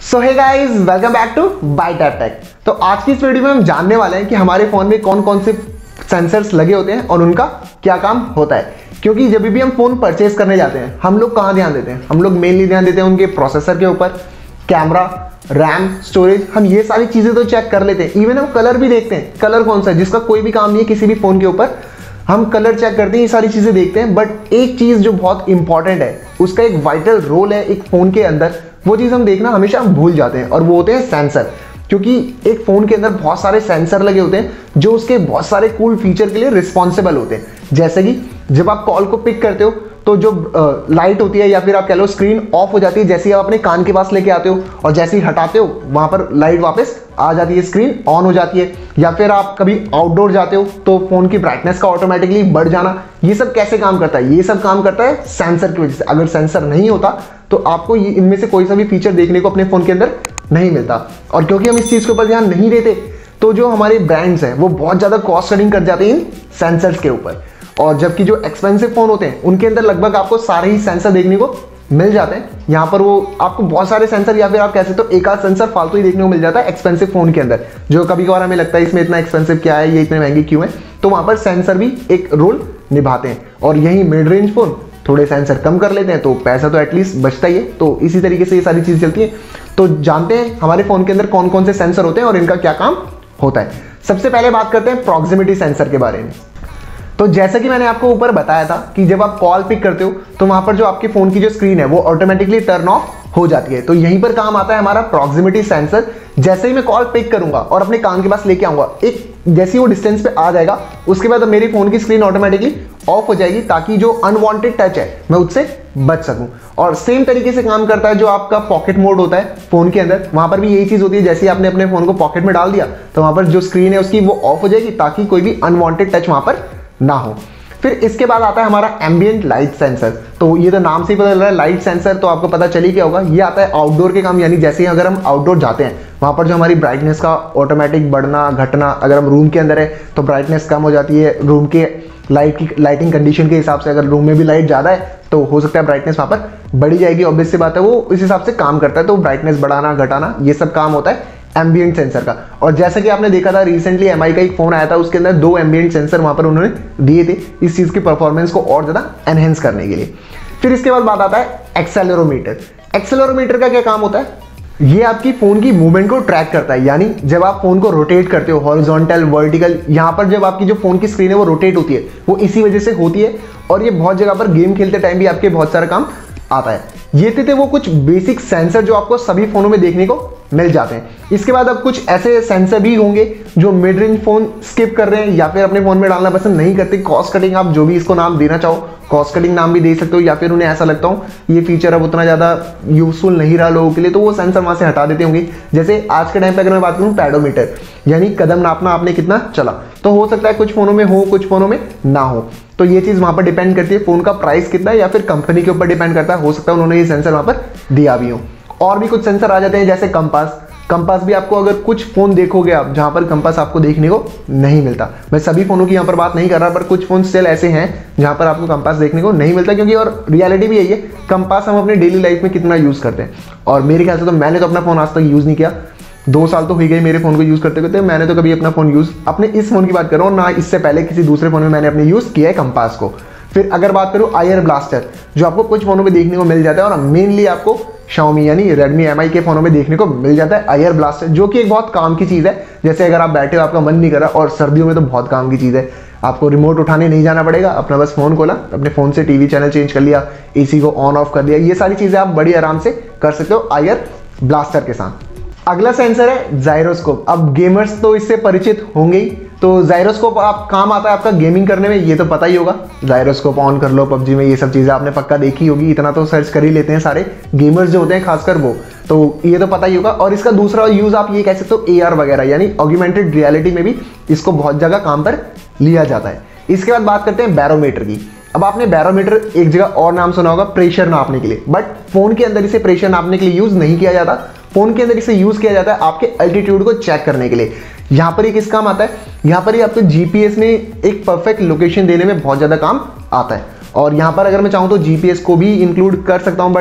So hey guys, welcome back to Bytap Tech. तो आज की इस वीडियो में हम जानने वाले हैं कि हमारे फोन में कौन कौन से सेंसर्स लगे होते हैं और उनका क्या काम होता है। क्योंकि जब भी हम फोन परचेज करने जाते हैं हम लोग कहाँ ध्यान देते हैं? हम लोग मेनली ध्यान देते हैं उनके प्रोसेसर के ऊपर, कैमरा, रैम, स्टोरेज। हम ये सारी चीजें तो चेक कर लेते हैं। इवन हम कलर भी देखते हैं, कलर कौन सा है जिसका कोई भी काम नहीं है किसी भी फोन के ऊपर, हम कलर चेक करते हैं, ये सारी चीजें देखते हैं। बट एक चीज जो बहुत इंपॉर्टेंट है, उसका एक वाइटल रोल है एक फोन के अंदर, वो चीज हम देखना हमेशा हम भूल जाते हैं और वो होते हैं सेंसर। क्योंकि एक फोन के अंदर बहुत सारे सेंसर लगे होते हैं जो उसके बहुत सारे कूल फीचर के लिए रिस्पॉन्सिबल होते हैं। जैसे कि जब आप कॉल को पिक करते हो तो जो लाइट होती है या फिर आप कह लो स्क्रीन ऑफ हो जाती है जैसे ही आप अपने कान के पास लेके आते हो, और जैसे ही हटाते हो वहां पर लाइट वापस आ जाती है, स्क्रीन ऑन हो जाती है। या फिर आप कभी आउटडोर जाते हो तो फोन की ब्राइटनेस का ऑटोमेटिकली बढ़ जाना। ये सब कैसे काम करता है? ये सब काम करता है सेंसर की वजह से। अगर सेंसर नहीं होता तो आपको ये इनमें से कोई सा भी फीचर देखने को अपने फोन के अंदर नहीं मिलता। और क्योंकि हम इस चीज के ऊपर ध्यान नहीं देते तो जो हमारे ब्रांड्स हैं वो बहुत ज्यादा कॉस्ट कटिंग कर जाते हैं इन सेंसर्स के ऊपर। और जबकि जो एक्सपेंसिव फोन होते हैं उनके अंदर लगभग आपको सारे ही सेंसर देखने को मिल जाते हैं। यहाँ पर वो आपको बहुत सारे सेंसर या फिर आप कह सकते हो एक आध सेंसर फालतू ही देखने को मिल जाता है एक्सपेंसिव फोन के अंदर, जो कभी कभार हमें लगता है इसमें इतना एक्सपेंसिव क्या है, ये इतने महंगे क्यों है। तो वहां पर सेंसर भी एक रोल निभाते हैं। और यही मिड रेंज फोन थोड़े सेंसर कम कर लेते हैं तो पैसा तो एटलीस्ट बचता ही है। तो इसी तरीके से ये सारी चीज चलती है। तो जानते हैं हमारे फोन के अंदर कौन कौन से सेंसर होते हैं और इनका क्या काम होता है। सबसे पहले बात करते हैं प्रॉक्सिमिटी सेंसर के बारे में। तो जैसा कि मैंने आपको ऊपर बताया था कि जब आप कॉल पिक करते हो तो वहां पर जो आपके फोन की जो स्क्रीन है वो ऑटोमेटिकली टर्न ऑफ हो जाती है। तो यहीं पर काम आता है हमारा प्रॉक्सिमिटी सेंसर। जैसे ही मैं कॉल पिक करूंगा और अपने कान के पास लेके आऊंगा, एक जैसे ही वो डिस्टेंस पे आ जाएगा उसके बाद मेरे फोन की स्क्रीन ऑटोमेटिकली ऑफ हो जाएगी ताकि जो अनवांटेड टच है मैं उससे बच सकूं। और सेम तरीके से काम करता है जो आपका पॉकेट मोड होता है फोन के अंदर, वहां पर भी यही चीज होती है। जैसे ही आपने अपने फोन को पॉकेट में डाल दिया तो वहां पर जो स्क्रीन है उसकी वो ऑफ हो जाएगी ताकि कोई भी अनवांटेड टच वहां पर ना हो। फिर इसके बाद आता है हमारा एम्बिएंट लाइट सेंसर। तो ये तो नाम से ही पता चल रहा है लाइट सेंसर, तो आपको पता चल ही क्या होगा। ये आता है आउटडोर के काम, यानी जैसे ही अगर हम आउटडोर जाते हैं वहां पर जो हमारी ब्राइटनेस का ऑटोमेटिक बढ़ना घटना, अगर हम रूम के अंदर है तो ब्राइटनेस कम हो जाती है रूम के लाइटिंग कंडीशन के हिसाब से। अगर रूम में भी लाइट ज्यादा है तो हो सकता है ब्राइटनेस वहां पर बढ़ी जाएगी, ऑब्वियस सी बात है, वो इस हिसाब से काम करता है। तो ब्राइटनेस बढ़ाना घटाना ये सब काम होता है एम्बिएंट सेंसर का। और जैसा कि आपने देखा था रिसेंटली एमआई का एक फोन आया था, उसके अंदर 2 एम्बिएंट सेंसर वहां पर उन्होंने दिए थे इस चीज की परफॉर्मेंस को और ज्यादा एनहेंस करने के लिए। फिर इसके बाद बात आता है एक्सेलेरोमीटर। एक्सेलेरोमीटर का क्या काम होता है? ये आपकी फोन की मूवमेंट को ट्रैक करता है। यानी जब आप फोन को रोटेट करते हो हॉरिजॉन्टल, वर्टिकल, यहाँ पर जब आपकी जो फोन की स्क्रीन है वो रोटेट होती है, वो इसी वजह से होती है। और ये बहुत जगह पर गेम खेलते टाइम भी आपके बहुत सारा काम आता है। ये थे वो कुछ बेसिक सेंसर जो आपको सभी फोनों में देखने को मिल जाते हैं। इसके बाद अब कुछ ऐसे सेंसर भी होंगे जो मिड रेंज फोन स्किप कर रहे हैं या फिर अपने फोन में डालना पसंद नहीं करते। कॉस्ट कटिंग, आप जो भी इसको नाम देना चाहो कॉस्ट कटिंग नाम भी दे सकते हो, या फिर उन्हें ऐसा लगता हो ये फीचर अब उतना ज्यादा यूजफुल नहीं रहा लोगों के लिए तो वो सेंसर वहां से हटा देते होंगे। जैसे आज के टाइम पे अगर मैं बात करूं पैडोमीटर, यानी कदम नापना आपने कितना चला, तो हो सकता है कुछ फोनों में हो कुछ फोनों में ना हो। तो ये चीज वहां पर डिपेंड करती है फोन का प्राइस कितना है या फिर कंपनी के ऊपर डिपेंड करता है। हो सकता है उन्होंने ये सेंसर वहां पर दिया भी हो। और भी कुछ सेंसर आ जाते हैं जैसे कंपास। कंपास भी आपको अगर कुछ फोन देखोगे आप जहां पर कंपास आपको देखने को नहीं मिलता, मैं सभी फोनों की यहां पर बात नहीं कर रहा, पर कुछ फोन स्टिल ऐसे हैं जहां पर आपको कंपास देखने को नहीं मिलता। क्योंकि और रियलिटी भी यही है, कंपास हम अपने डेली लाइफ में कितना यूज करते हैं। और मेरे ख्याल से तो मैंने तो अपना फोन आज तक यूज नहीं किया, 2 साल तो हो गए मेरे फोन को यूज करते करते। मैंने तो कभी अपना फोन यूज, अपने इस फोन की बात कर रहा हूँ ना, इससे पहले किसी दूसरे फोन में मैंने अपने यूज किया है कंपास को। फिर अगर बात करूं आईआर ब्लास्टर, जो आपको कुछ फोनों में देखने को मिल जाता है और मेनली आपको Xiaomi यानी Redmi MI के फोनों में देखने को मिल जाता है आईआर ब्लास्टर, जो कि एक बहुत काम की चीज है। जैसे अगर आप बैठे हो आपका मन नहीं कर रहा, और सर्दियों में तो बहुत काम की चीज है, आपको रिमोट उठाने नहीं जाना पड़ेगा, अपना बस फोन खोला, अपने फोन से टीवी चैनल चेंज कर लिया, एसी को ऑन ऑफ कर दिया, ये सारी चीजें आप बड़ी आराम से कर सकते हो आईआर ब्लास्टर के साथ। अगला सेंसर है जायरोस्कोप। अब गेमर्स तो इससे परिचित होंगे ही। तो जायरोस्कोप आप काम आता है आपका गेमिंग करने में, ये तो पता ही होगा। जायरोस्कोप ऑन कर लो पबजी में, ये सब चीजें आपने पक्का देखी होगी, इतना तो सर्च कर ही लेते हैं सारे गेमर्स जो होते हैं खासकर वो, तो ये तो पता ही होगा। और इसका दूसरा यूज आप ये कह सकते हो एआर वगैरह यानी ऑगमेंटेड रियलिटी में भी इसको बहुत जगह काम पर लिया जाता है। इसके बाद बात करते हैं बैरोमीटर की। अब आपने बैरोमीटर एक जगह और नाम सुना होगा प्रेशर नापने के लिए, बट फोन के अंदर इसे प्रेशर नापने के लिए यूज नहीं किया जाता। फोन के अंदर इसे यूज किया जाता है आपके अल्टीट्यूड को चेक करने के लिए। यहाँ पर ही किस काम आता है? यहाँ पर ही आपको जीपीएस में एक परफेक्ट लोकेशन देने में बहुत ज्यादा काम आता है। और यहाँ पर अगर मैं चाहूँ तो जीपीएस को भी इंक्लूड कर सकता हूँ, बट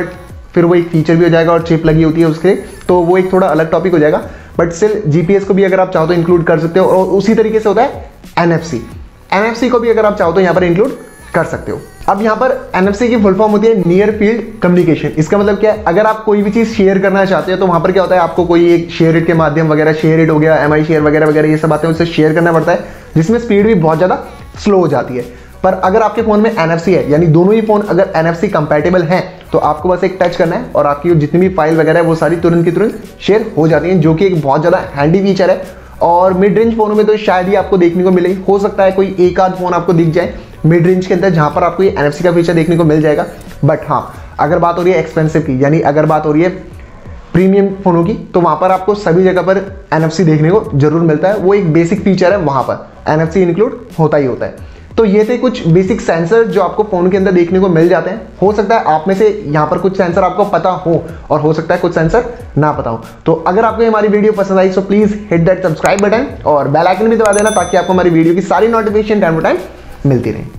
फिर वो एक फीचर भी हो जाएगा और चिप लगी होती है उसके, तो वो एक थोड़ा अलग टॉपिक हो जाएगा। बट स्टिल जीपीएस को भी अगर आप चाहो तो इंक्लूड कर सकते हो। और उसी तरीके से होता है एनएफसी को भी अगर आप चाहो तो यहाँ पर इंक्लूड कर सकते हो। अब यहाँ पर एनएफसी की फुल फॉर्म होती है नियर फील्ड कम्युनिकेशन। इसका मतलब क्या है, अगर आप कोई भी चीज शेयर करना चाहते हो तो वहां पर क्या होता है, आपको कोई एक शेयर इट के माध्यम वगैरह, शेयर इट हो गया, एमआई शेयर वगैरह वगैरह, ये सब बातें उससे शेयर करना पड़ता है, जिसमें स्पीड भी बहुत ज्यादा स्लो हो जाती है। पर अगर आपके फोन में एनएफसी है, यानी दोनों ही फोन अगर एनएफसी कंपैटिबल हैं, तो आपको बस एक टच करना है और आपकी जितनी भी फाइल वगैरह है वो सारी तुरंत की तुरंत शेयर हो जाती है, जो कि एक बहुत ज्यादा हैंडी फीचर है। और मिड रेंज फोनों में तो शायद ही आपको देखने को मिले, हो सकता है कोई एक आध फोन आपको दिख जाए मिड रेंज के अंदर जहां पर आपको ये एनएफसी का फीचर देखने को मिल जाएगा। बट हाँ, अगर बात हो रही है एक्सपेंसिव की, यानी अगर बात हो रही है प्रीमियम फोनों की, तो वहां पर आपको सभी जगह पर एनएफसी देखने को जरूर मिलता है। वो एक बेसिक फीचर है, वहां पर एनएफसी इंक्लूड होता ही होता है। तो ये थे कुछ बेसिक सेंसर जो आपको फोन के अंदर देखने को मिल जाते हैं। हो सकता है आप में से यहाँ पर कुछ सेंसर आपको पता हो और हो सकता है कुछ सेंसर ना पता हो। तो अगर आपको हमारी वीडियो पसंद आई तो please hit that subscribe button और बेल आइकन भी दबा देना, ताकि आपको हमारी वीडियो की सारी नोटिफिकेशन टाइम टू टाइम मिलती रहे।